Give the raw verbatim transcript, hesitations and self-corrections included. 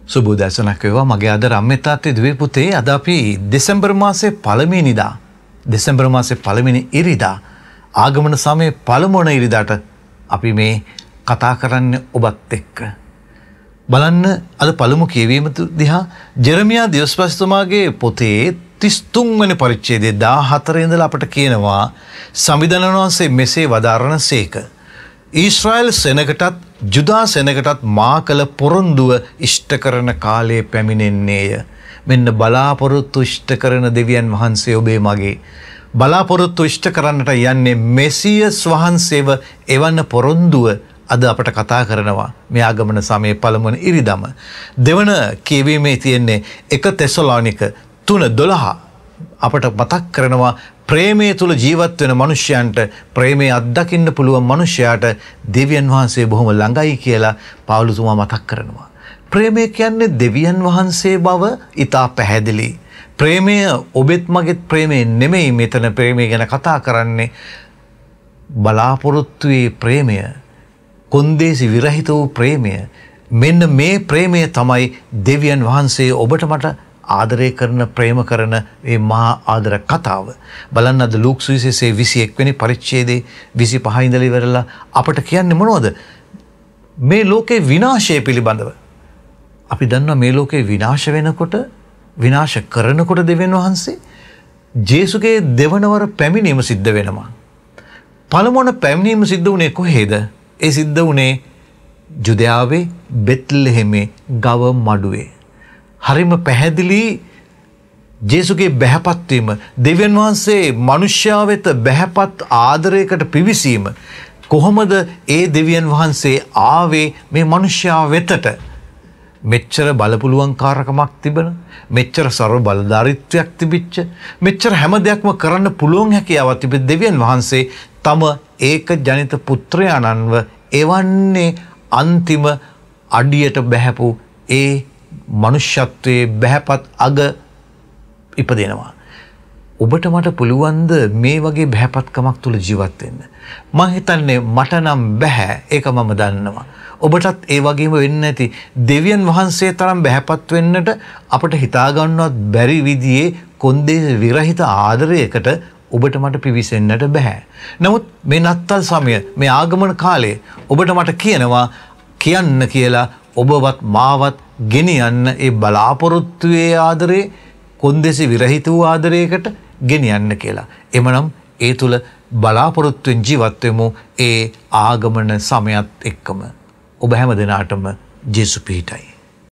සුබෝදෑසනක් වේවා මගේ අද රම්‍ය තාත්තේ දුවේ පුතේ අද අපි දෙසැම්බර් මාසේ පළවෙනිදා දෙසැම්බර් මාසේ පළවෙනි ඉරිදා ආගමන සමයේ පළමුවන ඉරිදාට අපි මේ කතා කරන්නේ ඔබත් එක්ක බලන්න අද පළමු කියවීම දිහා ජෙරමියා දිවස්පතිතුමාගේ පොතේ තිස් තුන් වෙනි පරිච්ඡේදයේ දාහතර ඉඳලා අපට කියනවා සංවිධාන වහන්සේ මෙසේ වදාරනසේක ඊශ්‍රායල් සෙනගටත් ජුදා සෙනගටත් මා කළ පොරොන්දුව ඉෂ්ට කරන කාලයේ පැමිණෙන්නේය. මෙන්න බලාපොරොත්තු ඉෂ්ට කරන දෙවියන් වහන්සේ ඔබේ මගේ බලාපොරොත්තු ඉෂ්ට කරන්නට යන්නේ මෙසියස් වහන්සේව එවන්න පොරොන්දුව අද අපට කතා කරනවා මේ ආගමන සමයේ පළමුවන ඉරිදම. දෙවන කියවීමේ තියෙන්නේ එක තෙසලෝනික තුන දොළහ අපට මතක් කරනවා ප්‍රේමයේ තුල ජීවත් වෙන මිනිසයන්ට ප්‍රේමයේ අත්දකින්න පුළුවන් මිනිසයාට දෙවියන් වහන්සේ බොහොම ළඟයි කියලා පාවුලුතුමා මතක් කරනවා. ප්‍රේමය කියන්නේ දෙවියන් වහන්සේ බව ඉතා පැහැදිලි. ප්‍රේමය ඔබෙත් මගෙත් ප්‍රේමය නෙමෙයි මෙතන ප්‍රේමය ගැන කතා කරන්නේ. බලාපොරොත්තුවේ ප්‍රේමය, කොන්දේසි විරහිත වූ ප්‍රේමය. මෙන්න මේ ප්‍රේමය තමයි දෙවියන් වහන්සේ ඔබට මට ආදරය කරන ප්‍රේම කරන මේ මහා ආදර කතාව. බලන්න අද ලූක් සුවිශේෂයේ විසි එක් වෙනි පරිච්ඡේදයේ විසි පහ ඉඳලා ඉවරලා අපට කියන්නේ මොනවද? මේ ලෝකේ විනාශය පිළිබඳව. අපි දන්නවා මේ ලෝකේ විනාශ වෙනකොට විනාශ කරනකොට දෙවියන් වහන්සේ ජේසුගේ දෙවනවර පැමිණීම සිද්ධ වෙනවා. පළමුවන පැමිණීම සිද්ධ වුණේ කොහේද? ඒ සිද්ධ වුණේ ජුදයාවේ බෙත්ලෙහෙමේ ගව මඩුවේ. හරිම පැහැදිලි ජේසුගේ බැහැපත් වීම දෙවියන් වහන්සේ මනුෂ්‍යයා වෙත බැහැපත් ආදරයකට පිවිසීම කොහොමද ඒ දෙවියන් වහන්සේ ආවේ මේ මනුෂ්‍යයා වෙතට මෙච්චර බලපුලුවන්කාරකමක් තිබෙන මෙච්චර ਸਰව බලධාරීත්වයක් තිබිච්ච මෙච්චර හැම දෙයක්ම කරන්න පුළුවන් හැකියාවක් තිබෙන දෙවියන් වහන්සේ තම ඒක ජනිත පුත්‍රයාණන්ව එවන්නේ අන්තිම අඩියට බැහැපු ඒ මනුෂ්‍යත්වයේ බැහැපත් අග ඉපදෙනවා. ඔබට මට පුළුවන්ද මේ වගේ බැහැපත්කමක් තුල ජීවත් වෙන්න? මම හිතන්නේ මට නම් බෑ. ඒක මම දන්නවා. ඔබටත් ඒ වගේම වෙන්න ඇති. දෙවියන් වහන්සේ තරම් බැහැපත් වෙන්නට අපට හිතා ගන්නවත් බැරි විදිහේ කොන්දේ විරහිත ආදරයකට ඔබට මට පිවිසෙන්නට බෑ. නමුත් මේ නත්තල් සමය මේ ආගමන කාලේ ඔබට මට කියනවා කියන්න කියලා ඔබවත් මාවත් ගෙනියන්න ඒ බලාපොරොත්තුවේ ආදරේ කොන්දේසි විරහිත වූ ආදරයකට ගෙනියන්න කියලා. එමනම් ඒ තුල බලාපොරොත්තුෙන් ජීවත් වෙමු ඒ ආගමන සමයත් එක්කම. ඔබ හැම දිනාටම ජේසු පිහිටයි.